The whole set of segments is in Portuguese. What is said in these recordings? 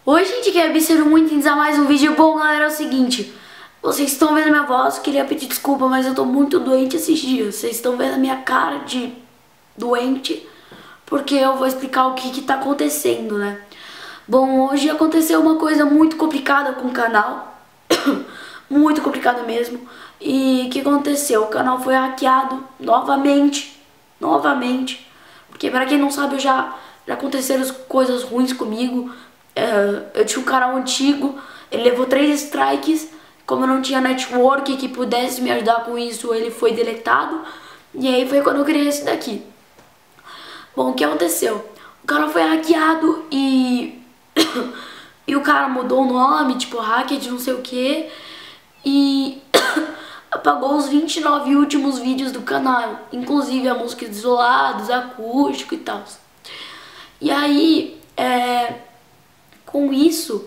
Oi gente, que é sejam muito bem-vindos a mais um vídeo. Bom galera, é o seguinte, vocês estão vendo minha voz, queria pedir desculpa, mas eu tô muito doente esses dias. Vocês estão vendo a minha cara de doente, porque eu vou explicar o que tá acontecendo, né? Bom, hoje aconteceu uma coisa muito complicada com o canal, muito complicada mesmo. E o que aconteceu? O canal foi hackeado novamente, porque pra quem não sabe, já aconteceram coisas ruins comigo. Eu tinha um canal antigo, ele levou 3 strikes. Como eu não tinha network que pudesse me ajudar com isso, ele foi deletado. E aí foi quando eu criei esse daqui. Bom, o que aconteceu? O canal foi hackeado e e o cara mudou o nome, tipo hacker de não sei o que, e apagou os 29 últimos vídeos do canal, inclusive a música Isolados, acústico e tal. E aí, com isso,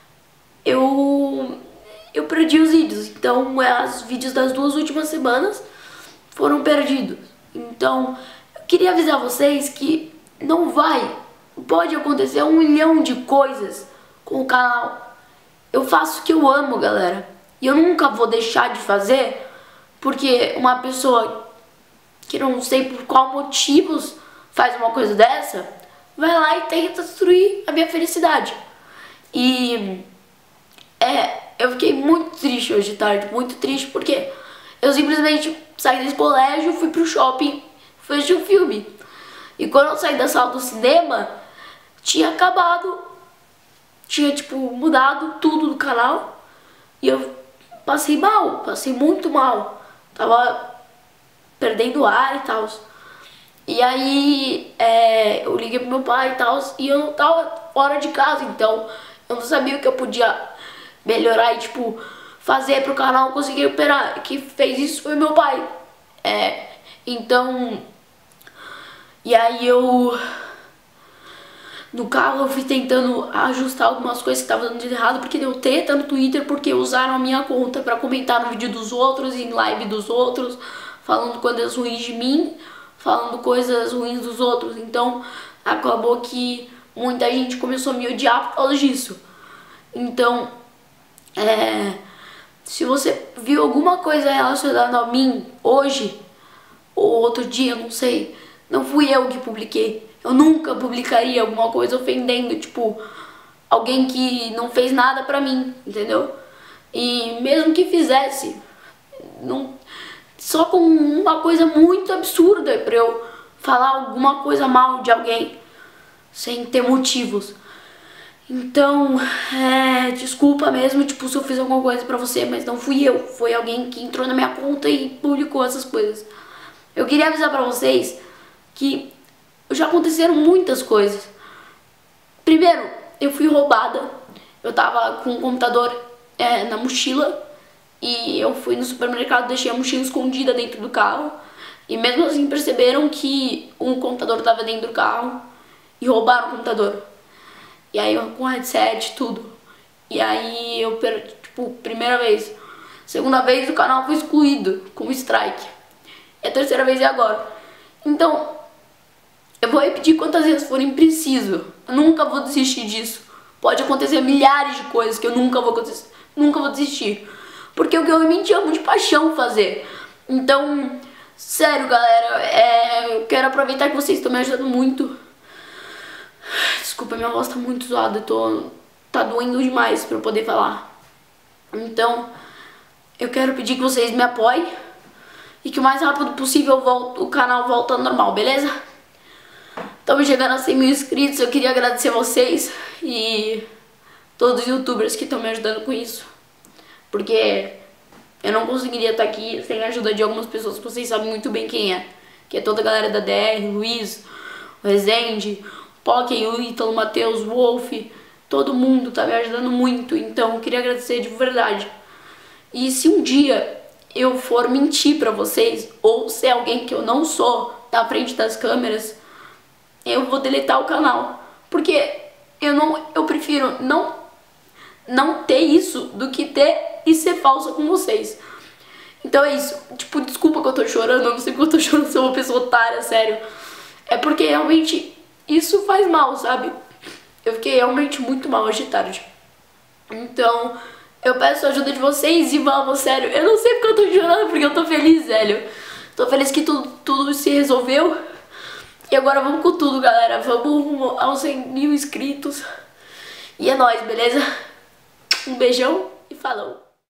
eu perdi os vídeos. Então, os vídeos das 2 últimas semanas foram perdidos. Então, eu queria avisar vocês que pode acontecer 1 milhão de coisas com o canal. Eu faço o que eu amo, galera. E eu nunca vou deixar de fazer, porque uma pessoa que não sei por qual motivos faz uma coisa dessa, vai lá e tenta destruir a minha felicidade. E eu fiquei muito triste hoje de tarde, muito triste, porque eu simplesmente saí desse colégio, fui pro shopping, fui assistir um filme. E quando eu saí da sala do cinema, tinha acabado, tinha tipo mudado tudo do canal. E eu passei mal, passei muito mal. Tava perdendo ar e tal. E aí eu liguei pro meu pai e tal, e eu não tava fora de casa, então eu não sabia o que eu podia melhorar e tipo fazer pro canal conseguir recuperar. Quem fez isso foi meu pai. Então, e aí no carro eu fui tentando ajustar algumas coisas que estavam dando de errado, porque deu treta no Twitter, porque usaram a minha conta pra comentar no vídeo dos outros e em live dos outros, falando coisas ruins de mim, falando coisas ruins dos outros. Então acabou que muita gente começou a me odiar por causa disso. Então, se você viu alguma coisa relacionada a mim hoje ou outro dia, não sei, não fui eu que publiquei. Eu nunca publicaria alguma coisa ofendendo, tipo, alguém que não fez nada pra mim, entendeu? E mesmo que fizesse, só com uma coisa muito absurda pra eu falar alguma coisa mal de alguém, sem ter motivos. Então, desculpa mesmo, tipo, se eu fiz alguma coisa pra você, mas não fui eu. Foi alguém que entrou na minha conta e publicou essas coisas. Eu queria avisar pra vocês que já aconteceram muitas coisas. Primeiro, eu fui roubada. Eu tava com o computador na mochila e eu fui no supermercado, deixei a mochila escondida dentro do carro. E mesmo assim perceberam que um computador tava dentro do carro e roubaram o computador. E aí eu com headset, tudo. E aí eu perdi, tipo, primeira vez. Segunda vez o canal foi excluído com strike. E a terceira vez é agora. Então, eu vou repetir quantas vezes forem preciso. Eu nunca vou desistir disso. Pode acontecer milhares de coisas que eu nunca vou desistir. Porque é o que eu realmente amo de paixão fazer. Então, sério galera, eu quero aproveitar que vocês estão me ajudando muito. Desculpa, minha voz tá muito zoada, tá doendo demais pra eu poder falar. Então, eu quero pedir que vocês me apoiem e que o mais rápido possível o canal volte ao normal, beleza? Estamos chegando a 100 mil inscritos, eu queria agradecer vocês e todos os youtubers que estão me ajudando com isso. Porque eu não conseguiria estar aqui sem a ajuda de algumas pessoas que vocês sabem muito bem quem é. Que é toda a galera da DR, Luiz, o Rezende, Poké, o Ítalo, Matheus, Wolf, todo mundo tá me ajudando muito, então eu queria agradecer de verdade. E se um dia eu for mentir pra vocês, ou ser alguém que eu não sou na frente das câmeras, eu vou deletar o canal, porque eu prefiro não ter isso do que ter e ser falsa com vocês. Então é isso, tipo, desculpa que eu tô chorando, eu não sei porque eu tô chorando, sou uma pessoa otária, sério. É porque realmente isso faz mal, sabe? Eu fiquei realmente muito mal hoje de tarde. Então, eu peço a ajuda de vocês e vamos, sério. Eu não sei porque eu tô chorando, porque eu tô feliz, velho. Tô feliz que tudo se resolveu. E agora vamos com tudo, galera. Vamos rumo aos 100 mil inscritos. E é nóis, beleza? Um beijão e falou!